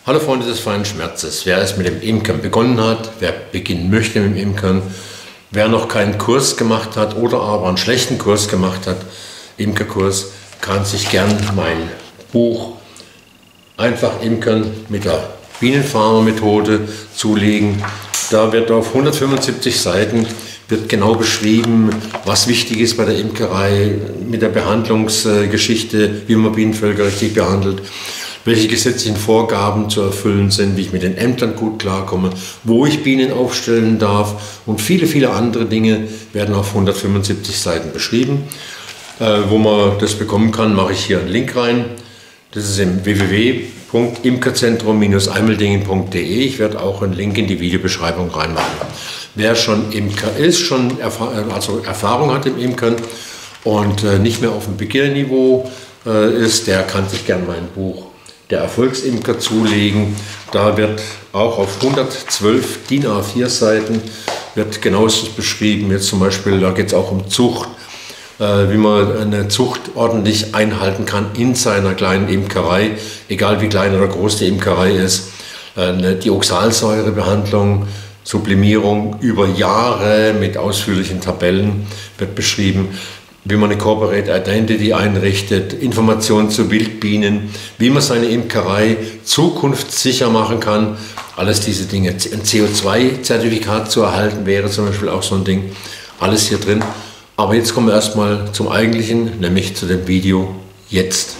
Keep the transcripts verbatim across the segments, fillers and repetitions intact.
Hallo Freunde des feinen Schmerzes. Wer es mit dem Imkern begonnen hat, wer beginnen möchte mit dem Imkern, wer noch keinen Kurs gemacht hat oder aber einen schlechten Kurs gemacht hat, Imkerkurs, kann sich gern mein Buch Einfach Imkern mit der Bienenfarmer-Methode zulegen. Da wird auf hundertfünfundsiebzig Seiten wird genau beschrieben, was wichtig ist bei der Imkerei, mit der Behandlungsgeschichte, wie man Bienenvölker richtig behandelt, welche gesetzlichen Vorgaben zu erfüllen sind, wie ich mit den Ämtern gut klarkomme, wo ich Bienen aufstellen darf und viele, viele andere Dinge werden auf hundertfünfundsiebzig Seiten beschrieben. Äh, wo man das bekommen kann, mache ich hier einen Link rein. Das ist im w w w punkt imkerzentrum Bindestrich eimeldingen punkt de. Ich werde auch einen Link in die Videobeschreibung reinmachen. Wer schon Imker ist, schon Erfahr also Erfahrung hat im Imkern und äh, nicht mehr auf dem Beginnerniveau äh, ist, der kann sich gerne mein Buch Der Erfolgsimker zulegen. Da wird auch auf hundertzwölf DIN A vier Seiten wird genauestens beschrieben. Jetzt zum Beispiel, da geht es auch um Zucht, wie man eine Zucht ordentlich einhalten kann in seiner kleinen Imkerei, egal wie klein oder groß die Imkerei ist. Die Oxalsäurebehandlung, Sublimierung über Jahre mit ausführlichen Tabellen wird beschrieben, wie man eine Corporate Identity einrichtet, Informationen zu Wildbienen, wie man seine Imkerei zukunftssicher machen kann. Alles diese Dinge. Ein C O zwei Zertifikat zu erhalten wäre zum Beispiel auch so ein Ding. Alles hier drin. Aber jetzt kommen wir erstmal zum Eigentlichen, nämlich zu dem Video jetzt.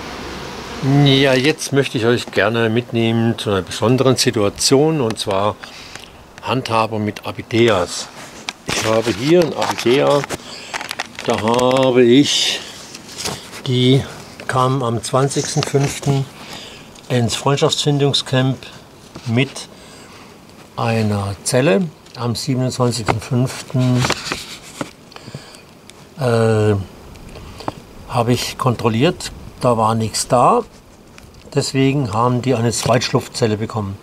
Ja, jetzt möchte ich euch gerne mitnehmen zu einer besonderen Situation, und zwar Handhaber mit Abideas. Ich habe hier ein Abidea, da habe ich, die kam am zwanzigsten fünften ins Freundschaftsfindungscamp mit einer Zelle. Am siebenundzwanzigsten fünften Äh, habe ich kontrolliert, da war nichts da, deswegen haben die eine Zweitschlupfzelle bekommen.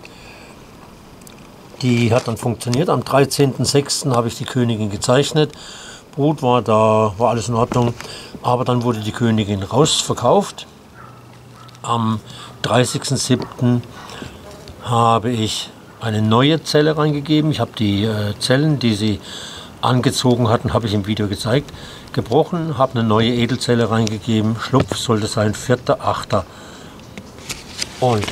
Die hat dann funktioniert. Am dreizehnten sechsten habe ich die Königin gezeichnet, Brut war da, war alles in Ordnung, aber dann wurde die Königin rausverkauft. Am dreißigsten siebten habe ich eine neue Zelle reingegeben. Ich habe die äh, Zellen, die sie angezogen hatten, habe ich im Video gezeigt, gebrochen, habe eine neue Edelzelle reingegeben. Schlupf sollte sein vierter achter Und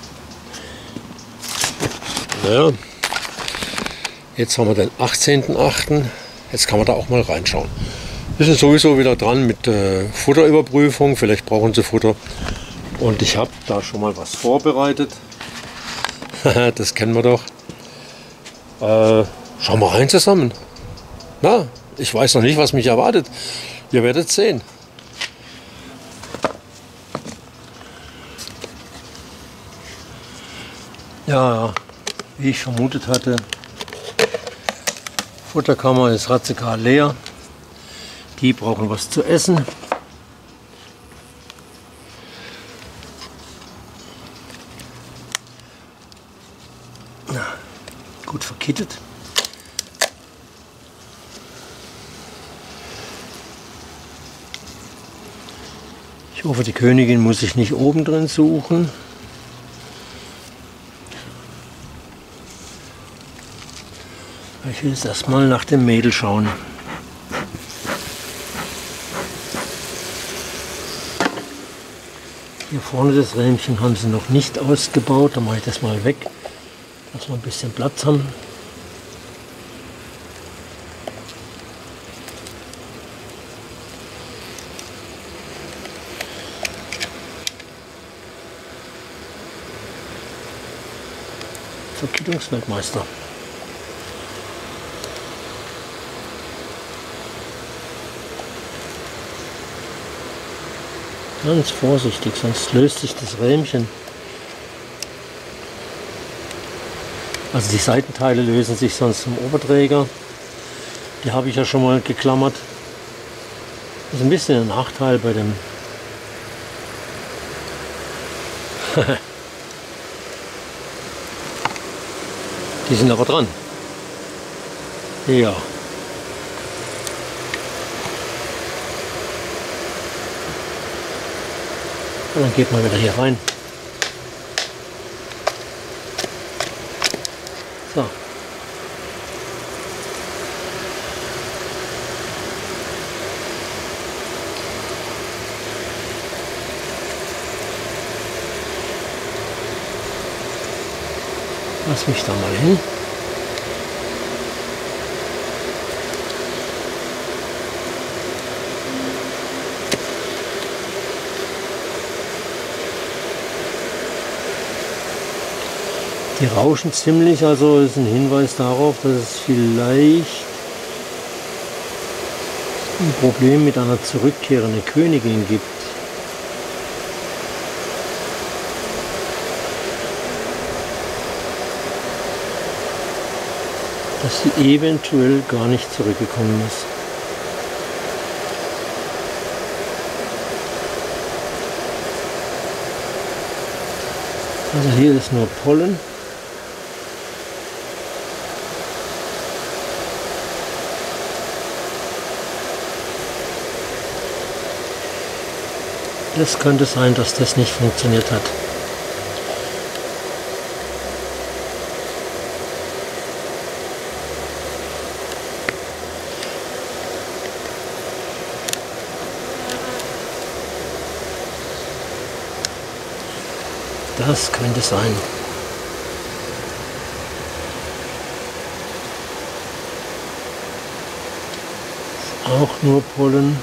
ja, jetzt haben wir den achtzehnten achten Jetzt kann man da auch mal reinschauen. Wir sind sowieso wieder dran mit äh, Futterüberprüfung. Vielleicht brauchen sie Futter. Und ich habe da schon mal was vorbereitet. Das kennen wir doch. Äh, schauen wir rein zusammen. Na, ich weiß noch nicht, was mich erwartet. Ihr werdet sehen. Ja, wie ich vermutet hatte, Futterkammer ist radikal leer. Die brauchen was zu essen. Na, gut verkittet. Ich hoffe, die Königin muss sich nicht oben drin suchen. Ich will jetzt erstmal nach dem Mädel schauen. Hier vorne das Rähmchen haben sie noch nicht ausgebaut. Da mache ich das mal weg, dass wir ein bisschen Platz haben. Verkittungsweltmeister. Ganz vorsichtig, sonst löst sich das Rähmchen. Also die Seitenteile lösen sich sonst zum Oberträger. Die habe ich ja schon mal geklammert. Das ist ein bisschen ein Nachteil bei dem Die sind aber dran. Ja. Und dann geht man wieder hier rein. So. Lass mich da mal hin. Die rauschen ziemlich, also ist ein Hinweis darauf, dass es vielleicht ein Problem mit einer zurückkehrenden Königin gibt. Dass sie eventuell gar nicht zurückgekommen ist. Also hier ist nur Pollen. Es könnte sein, dass das nicht funktioniert hat. Das könnte sein. Auch nur Pollen.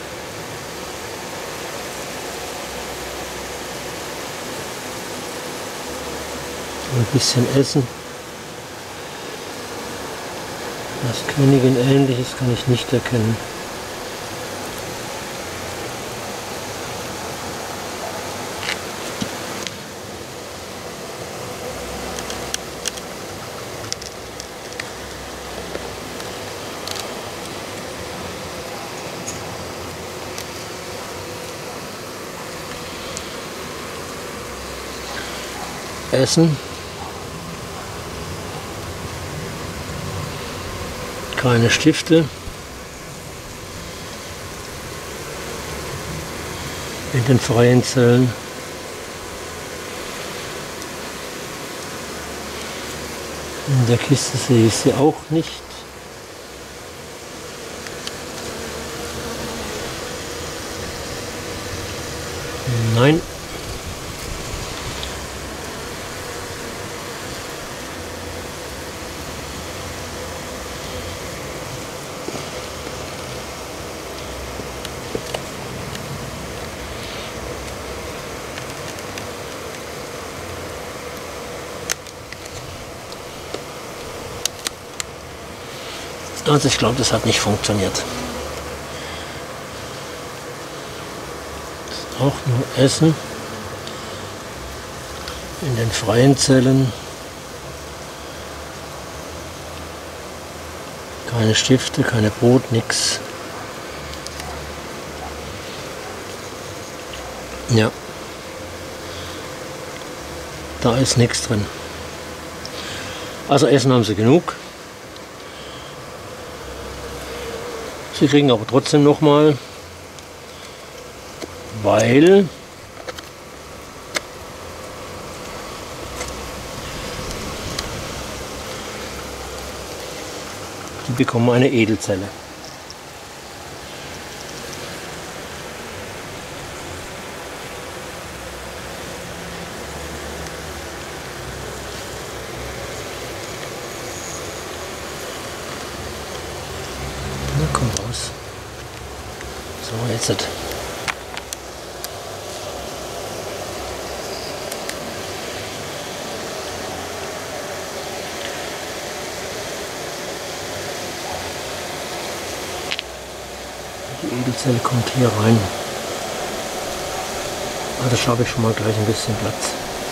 Ein bisschen Essen. Was Königin ähnliches kann ich nicht erkennen. Essen. Keine Stifte. In den freien Zellen. In der Kiste sehe ich sie auch nicht. Nein. Also ich glaube, das hat nicht funktioniert. Das ist auch nur Essen in den freien Zellen. Keine Stifte, keine Brot, nichts. Ja, da ist nichts drin. Also Essen haben sie genug. Sie kriegen aber trotzdem noch mal, weil die bekommen eine Edelzelle. Na, komm raus. So, jetzt. Die Edelzelle kommt hier rein. Also schaffe ich schon mal gleich ein bisschen Platz.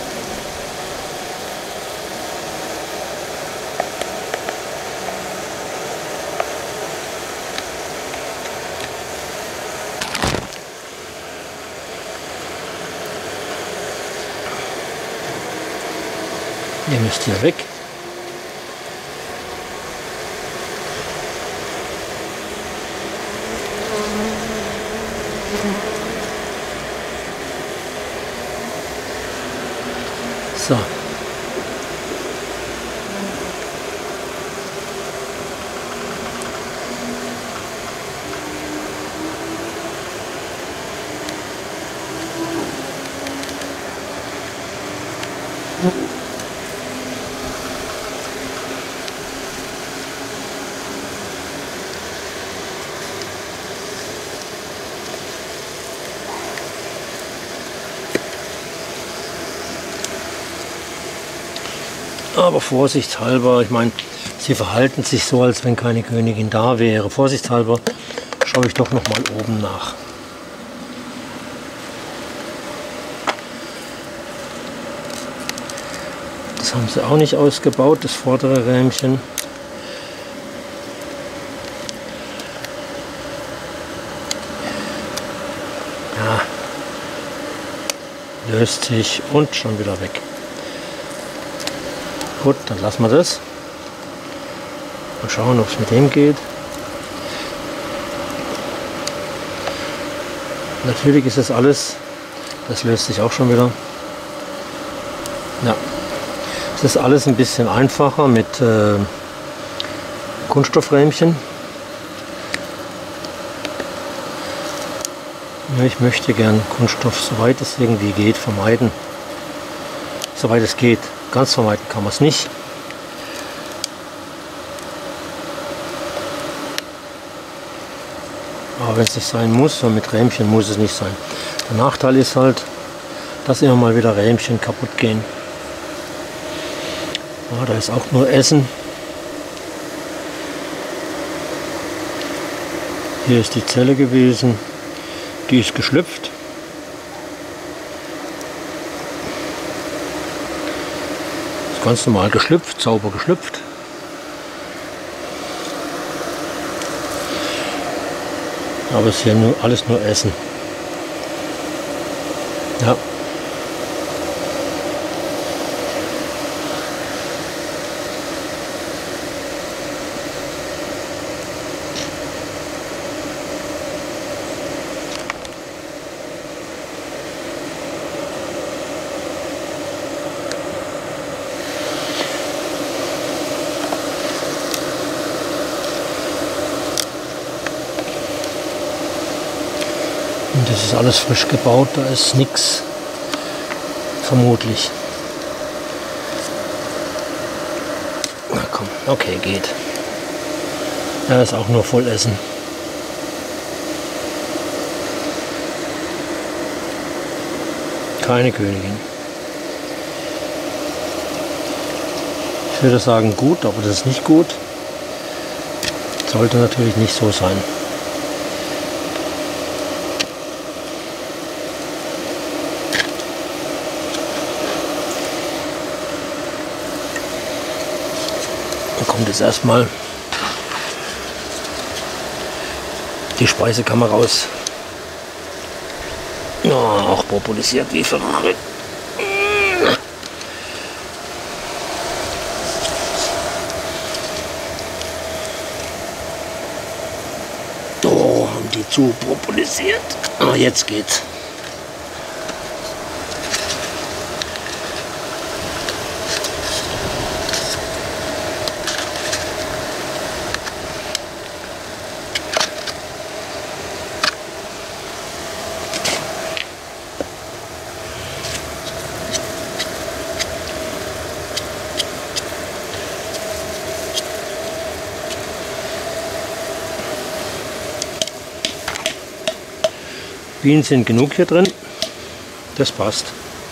Ihr müsst hier weg. So. Aber vorsichtshalber, ich meine, sie verhalten sich so, als wenn keine Königin da wäre. Vorsichtshalber schaue ich doch noch mal oben nach. Das haben sie auch nicht ausgebaut, das vordere Rähmchen. Ja, löst sich und schon wieder weg. Gut, dann lassen wir das. Mal schauen, ob es mit dem geht. Natürlich ist das alles, das löst sich auch schon wieder. Ja, es ist alles ein bisschen einfacher mit äh, Kunststoffrähmchen. Ja, ich möchte gern Kunststoff, soweit es irgendwie geht, vermeiden. Soweit es geht. Ganz vermeiden kann man es nicht. Aber wenn es nicht sein muss, und mit Rähmchen muss es nicht sein. Der Nachteil ist halt, dass immer mal wieder Rähmchen kaputt gehen. Ja, da ist auch nur Essen. Hier ist die Zelle gewesen. Die ist geschlüpft. Ganz normal geschlüpft, sauber geschlüpft. Aber es ist hier nur, alles nur Essen. Ja. Und das ist alles frisch gebaut, da ist nichts, vermutlich. Na komm, okay, geht. Da ist auch nur Vollessen. Keine Königin. Ich würde sagen gut, aber das ist nicht gut. Sollte natürlich nicht so sein. Kommt jetzt erstmal die Speisekammer raus. Ja, auch populisiert wie verrückt. Oh, haben die zu populisiert. Aber jetzt geht's. Bienen sind genug hier drin, das passt.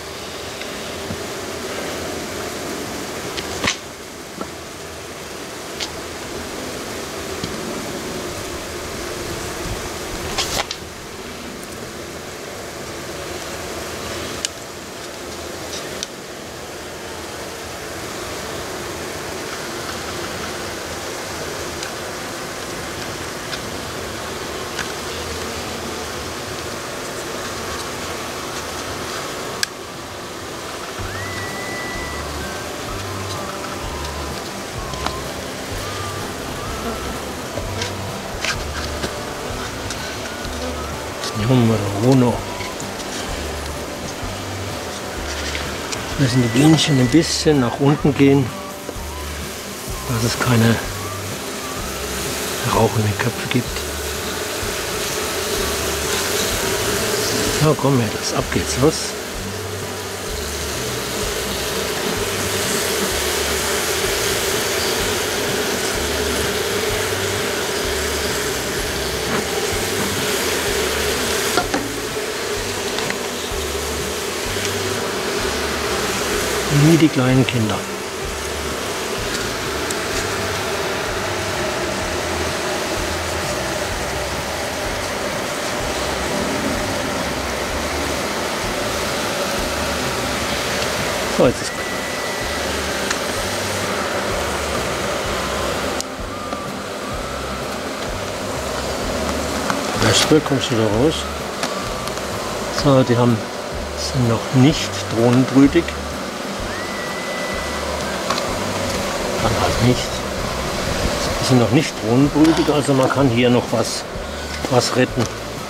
Nummer uno. Müssen die Bienchen ein bisschen nach unten gehen, dass es keine rauchenden Köpfe gibt. Ja, komm Mädels, ab geht's los. Nie die kleinen Kinder. So, jetzt ist gut. Wespe, kommst du da raus? So, die haben, sind noch nicht drohnenbrütig. Dann halt nicht. Die sind noch nicht drohnenbrütig, also man kann hier noch was, was retten.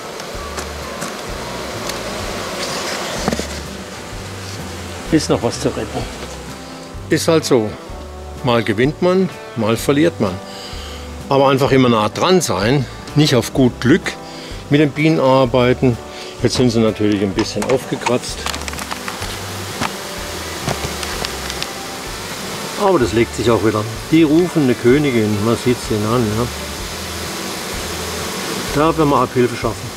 Ist noch was zu retten. Ist halt so. Mal gewinnt man, mal verliert man. Aber einfach immer nah dran sein, nicht auf gut Glück mit den Bienen arbeiten. Jetzt sind sie natürlich ein bisschen aufgekratzt. Aber das legt sich auch wieder. Die rufende Königin, man sieht es ihnen an. Ja. Da werden wir Abhilfe schaffen.